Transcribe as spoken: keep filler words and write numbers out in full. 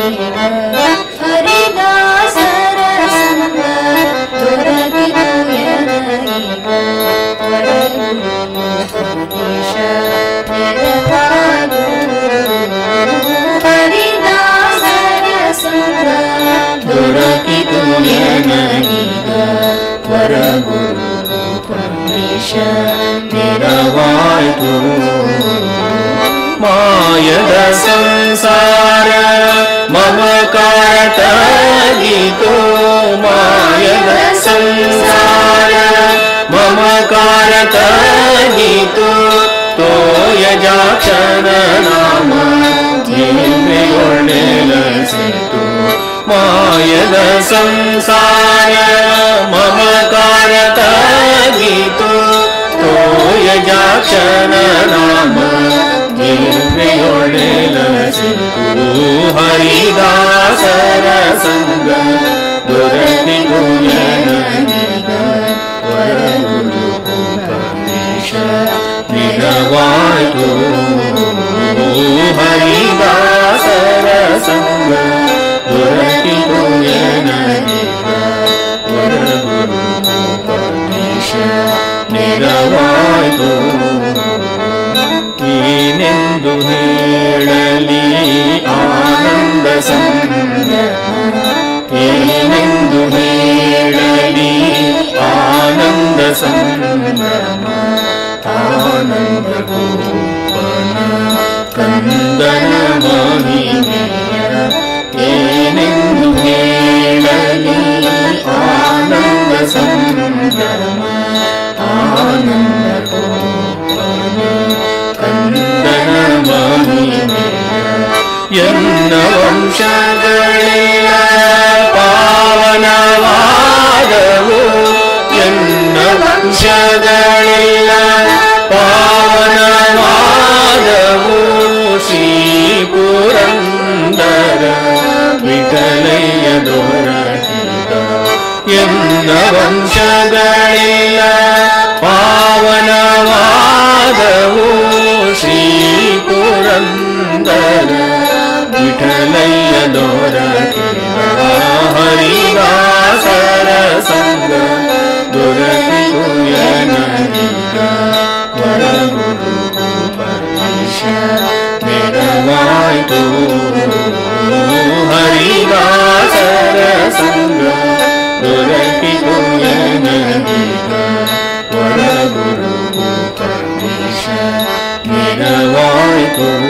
ಹರಿದಾಸರ ಸಂಗ ದೊರಕಿತು ಎನಗೀಗ ವರಗುರುಪದೇಶ ನೆರವಾದು ಹರಿದಾಸರ ಸಂಗ ದೊರಕಿತು ಎನಗೀಗ ವರಗುರುಪದೇಶ ನೆರವಾಯಿತು ಮಾಯದ ಸಂಸಾರ ಮಮಕಾರ ತಗಿತು ಮಾಯದ ಸಂಸಾರ ಮಮಕಾರ ತಗಿತು ತೋಯಜಾಕ್ಷರ ನಾಮ ಜೀವೆಯೊಳ್ಳೆಲಸಿತು ಮಾಯದ ಸಂಸಾರ ಮಮಕಾರ ತಗಿತು ತೋಯಜಾಕ್ಷರ ನಾಮ ಜೀವೆಯೊಳ್ಳೆಲಸಿತು ಹರಿದಾಸರ ಸಂಗ ದೊರಕಿತು ಎನಗೀಗ ವರಗುರುಪದೇಶ ನೆರವಾಯಿತು ಹರಿದಾಸರ ಸಂಗ ದೊರಕಿತು ಎನಗೀಗ ವರಗುರುಪದೇಶ ನೆರವಾಯಿತು ಏನೆಂದು ಹೇಳಲಿ ಆನಂದ ಸಂಭ್ರಮ ಏನೆಂದು ಹೇಳಲಿ ಆನಂದ ಸಂಭ್ರಮ ಆನಂದ ಗೋಪನ ಕಂದನ ಮಹಿಮೆಯ ಏನೆಂದು ಹೇಳಲಿ ಆನಂದ ಸಂಭ್ರಮ ಆನಂದ ಗೋಪನ ಕಂದನ ಮಹಿಮೆಯ ಎನ್ನ ವಂಶಗಳೆಲ್ಲ ಪಾವನವಾದವು ಎನ್ನ ವಂಶಗಳೆಲ್ಲ ಪಾವನವಾದವು ಶ್ರೀ ಪುರಂದರ ವಿಠಲಯ್ಯ ದೊರಕಿದ ಎನ್ನ ವಂಶಗಳೆಲ್ಲ ಪಾವನವಾದವು ಶ್ರೀ ಪುರಂದರ ವಿಠಲಯ್ಯ ದೊರಕಿದ ಹರಿದಾಸರ ಸಂಗ ದೊರಕಿತು ಎನಗೀಗ ವರಗುರುಪದೇಶ ನೆರವಾಯಿತು ಹರಿದಾಸರ ಸಂಗ ದೊರಕಿತು ಎನಗೀಗ ವರಗುರುಪದೇಶ ನೆರವಾಯಿತು